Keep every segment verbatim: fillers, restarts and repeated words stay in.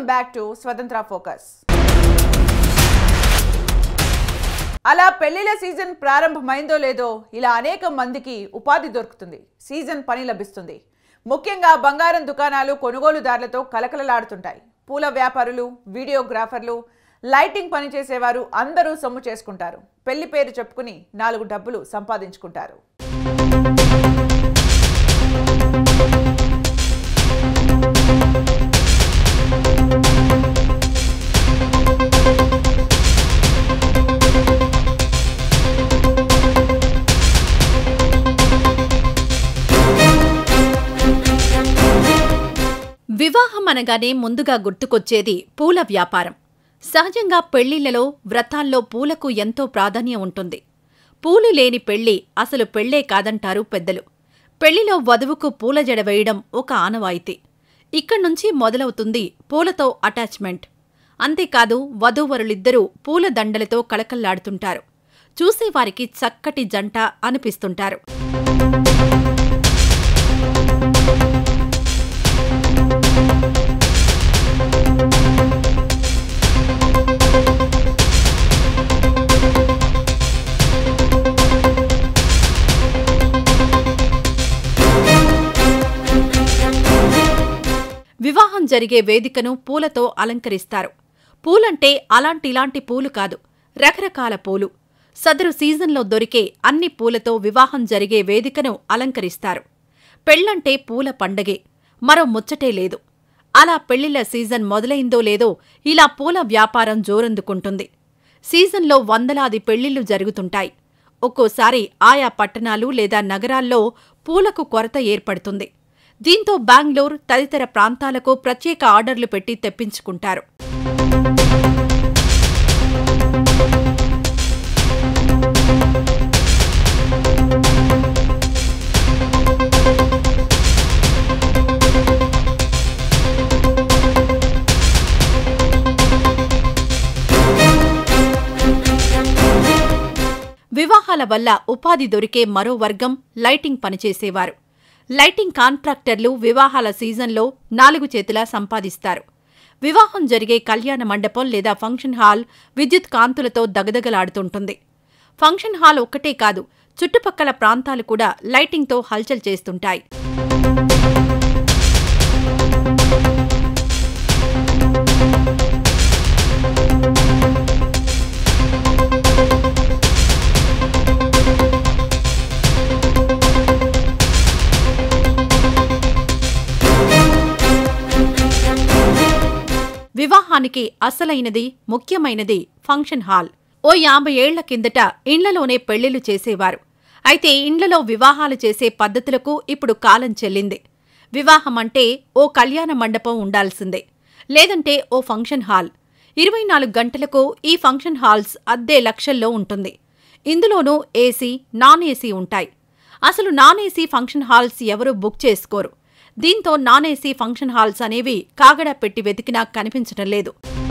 Welcome back to Swatantra focus. అలా పెళ్లిల season ప్రారంభమైందో లేదో ఇలా అనేక మందికి ఉపాధి దొరుకుతుంది, సీజన్ పని లభిస్తుంది. ముఖ్యంగా బంగారం దుకాణాలు కొనుగోలుదారులతో కలకలలాడుతుంటాయి. పూల వ్యాపారులు, వీడియోగ్రాఫర్లు, లైటింగ్ పని చేసేవారు అందరూ సొమ్ము చేసుకుంటారు. పెళ్లి పేరు చెప్పుకుని నాలుగు డబ్బులు సంపాదించుకుంటారు. వివాహం అనగానే ముందుగా గుర్తుకొచ్చేది పూల వ్యాపారం. సహజంగా పెళ్లిళ్లలో, వ్రతాల్లో పూలకు ఎంతో ప్రాధాన్యం ఉంటుంది. పూలు లేని పెళ్లి అసలు పెళ్లే కాదంటారు పెద్దలు. పెళ్లిలో వధువుకు పూల జడ వేయడం ఒక ఆనవాయితీ. ఇక్కడ్నుంచి మొదలవుతుంది పూలతో అటాచ్మెంట్. అంతేకాదు వధూవరులిద్దరూ పూల దండలతో కళకళ్లాడుతుంటారు. చూసేవారికి చక్కటి జంట అనిపిస్తుంటారు. వివాహం జరిగే వేదికను పూలతో అలంకరిస్తారు. పూలంటే అలాంటిలాంటి పూలు కాదు, రకరకాల పూలు. సదరు సీజన్లో దొరికే అన్ని పూలతో వివాహం జరిగే వేదికను అలంకరిస్తారు. పెళ్లంటే పూల పండగే, మరో ముచ్చటే లేదు. అలా పెళ్లిళ్ల సీజన్ మొదలైందో లేదో ఇలా పూల వ్యాపారం జోరందుకుంటుంది. సీజన్లో వందలాది పెళ్లిళ్లు జరుగుతుంటాయి. ఒక్కోసారి ఆయా పట్టణాలు లేదా నగరాల్లో పూలకు కొరత ఏర్పడుతుంది. దీంతో బెంగళూరు తదితర ప్రాంతాలకు ప్రత్యేక ఆర్డర్లు పెట్టి తెప్పించుకుంటారు. వివాహాల వల్ల ఉపాధి దొరికే మరో వర్గం లైటింగ్ పనిచేసేవారు. లైటింగ్ కాంట్రాక్టర్లు వివాహాల సీజన్లో నాలుగు చేతులా సంపాదిస్తారు. వివాహం జరిగే కళ్యాణ మండపం లేదా ఫంక్షన్ హాల్ విద్యుత్ కాంతులతో దగదగలాడుతుంటుంది. ఫంక్షన్ హాల్ ఒక్కటే కాదు, చుట్టుపక్కల ప్రాంతాలు కూడా లైటింగ్తో హల్చల్ చేస్తుంటాయి. వివాహానికి అసలైనది, ముఖ్యమైనది ఫంక్షన్ హాల్. ఓ యాభై ఏళ్ల కిందట ఇండ్లలోనే పెళ్లిళ్లు చేసేవారు. అయితే ఇండ్లలో వివాహాలు చేసే పద్ధతులకు ఇప్పుడు కాలం చెల్లింది. వివాహమంటే ఓ కళ్యాణ మండపం ఉండాల్సిందే, లేదంటే ఓ ఫంక్షన్ హాల్. ఇరవై నాలుగు గంటలకు ఈ ఫంక్షన్ హాల్స్ అద్దె లక్షల్లో ఉంటుంది. ఇందులోనూ ఏసీ, నాన్ ఏసీ ఉంటాయి. అసలు నాన్ ఏసీ ఫంక్షన్ హాల్స్ ఎవరూ బుక్ చేసుకోరు. దీంతో నాన్ ఏసీ ఫంక్షన్ హాల్స్ అనేవి కాగడా పెట్టి వెతికినా కనిపించడం లేదు.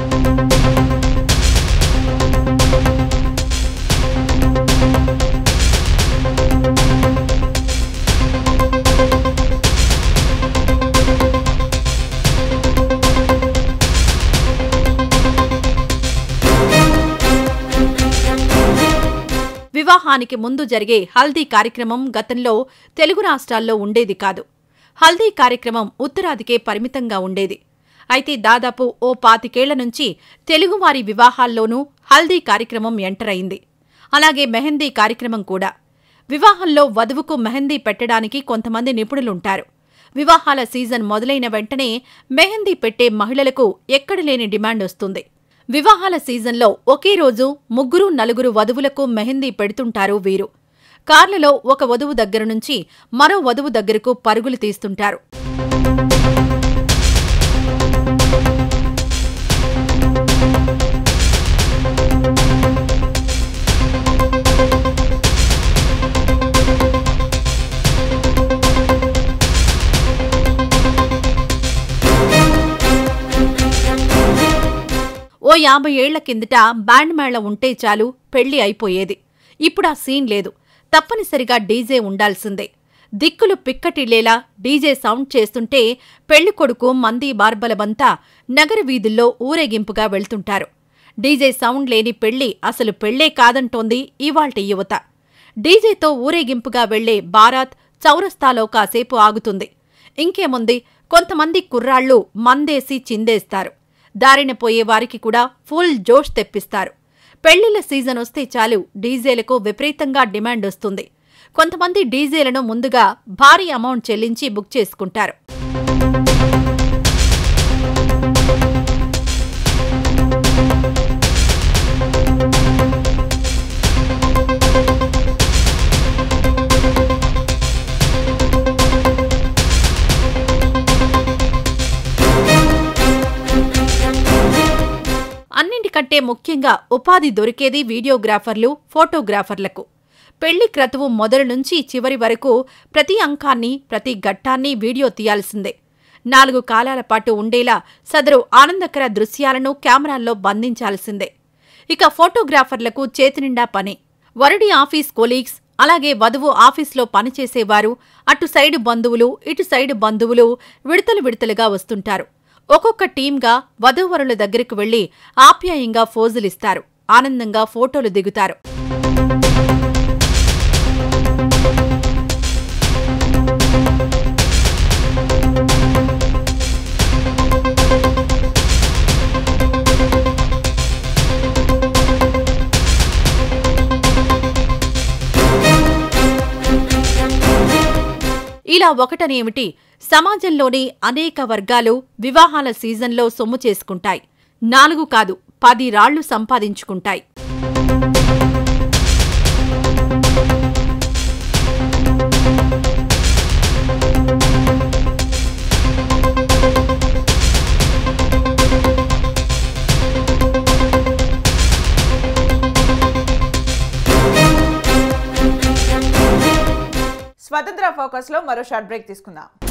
వివాహానికి ముందు జరిగే హల్దీ కార్యక్రమం గతంలో తెలుగు రాష్ట్రాల్లో ఉండేది కాదు. హల్దీ కార్యక్రమం ఉత్తరాదికే పరిమితంగా ఉండేది. అయితే దాదాపు ఓ పాతికేళ్ల నుంచి తెలుగువారి వివాహాల్లోనూ హల్దీ కార్యక్రమం ఎంటర్ అయింది. అలాగే మెహందీ కార్యక్రమం కూడా. వివాహంలో వధువుకు మెహందీ పెట్టడానికి కొంతమంది నిపుణులుంటారు. వివాహాల సీజన్ మొదలైన వెంటనే మెహందీ పెట్టే మహిళలకు ఎక్కడలేని డిమాండ్ వస్తుంది. వివాహాల సీజన్లో ఒకే రోజు ముగ్గురు నలుగురు వధువులకు మెహందీ పెడుతుంటారు వీరు. కార్లలో ఒక వధువు దగ్గర నుంచి మరో వధువు దగ్గరకు పరుగులు తీస్తుంటారు. ఓ యాభై ఏళ్ల కిందట బ్యాండ్ మేళ ఉంటే చాలు పెళ్లి అయిపోయేది. ఇప్పుడా సీన్ లేదు. తప్పనిసరిగా డీజే ఉండాల్సిందే. దిక్కులు పిక్కటిల్లేలా డీజే సౌండ్ చేస్తుంటే పెళ్లికొడుకు మంది బార్బలబంతా నగర వీధుల్లో ఊరేగింపుగా వెళ్తుంటారు. డీజే సౌండ్ లేని పెళ్లి అసలు పెళ్లే కాదంటోంది ఇవాల్టి యువత. డీజేతో ఊరేగింపుగా వెళ్లే బారాత్ చౌరస్తాలో కాసేపు ఆగుతుంది. ఇంకేముంది, కొంతమంది కుర్రాళ్లు మందేసి చిందేస్తారు. దారిన పోయేవారికి కూడా ఫుల్ జోష్ తెప్పిస్తారు. పెళ్లిళ్ల సీజన్ వస్తే చాలు డీజేలకు విపరీతంగా డిమాండ్ వస్తుంది. కొంతమంది డీజేలను ముందుగా భారీ అమౌంట్ చెల్లించి బుక్ చేసుకుంటారు. అన్నింటికంటే ముఖ్యంగా ఉపాధి దొరికేది వీడియోగ్రాఫర్లు, ఫోటోగ్రాఫర్లకు. పెళ్లి క్రతువు మొదలు నుంచి చివరి వరకు ప్రతి అంకాన్ని, ప్రతి ఘట్టాన్ని వీడియో తీయాల్సిందే. నాలుగు కాలాల పాటు ఉండేలా సదరు ఆనందకర దృశ్యాలను కెమెరాల్లో బంధించాల్సిందే. ఇక ఫోటోగ్రాఫర్లకు చేతినిండా పనే. వరుడి ఆఫీస్ కొలీగ్స్, అలాగే వధువు ఆఫీస్లో పనిచేసేవారు, అటు సైడు బంధువులు, ఇటు సైడు బంధువులు విడతలు విడతలుగా వస్తుంటారు. ఒక్కొక్క టీంగా వధూవరుల దగ్గరకు వెళ్లి ఆప్యాయంగా ఫోజులిస్తారు. ఆనందంగా ఫోటోలు దిగుతారు. ఇలా ఒకటనేమిటి, సమాజంలోని అనేక వర్గాలు వివాహాల సీజన్లో సొమ్ము చేసుకుంటాయి. నాలుగు కాదు, పది రాళ్లు సంపాదించుకుంటాయి. స్వతంత్ర ఫోకస్ లో మరో షార్ట్ బ్రేక్ తీసుకుందాం.